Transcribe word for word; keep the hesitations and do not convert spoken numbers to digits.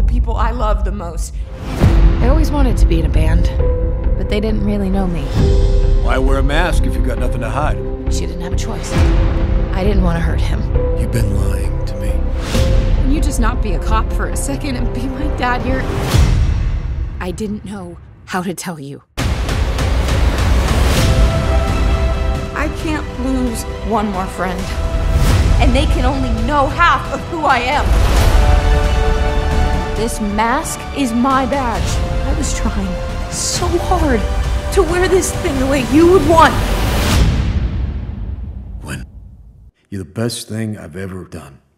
people I love the most. I always wanted to be in a band, but they didn't really know me. Why wear a mask if you've got nothing to hide? She didn't have a choice. I didn't want to hurt him. You've been lying to me. Can you just not be a cop for a second and be my dad here? I didn't know how to tell you. I can't lose one more friend. And they can only know half of who I am. This mask is my badge. I was trying so hard to wear this thing the way you would want. Gwen, you're the best thing I've ever done.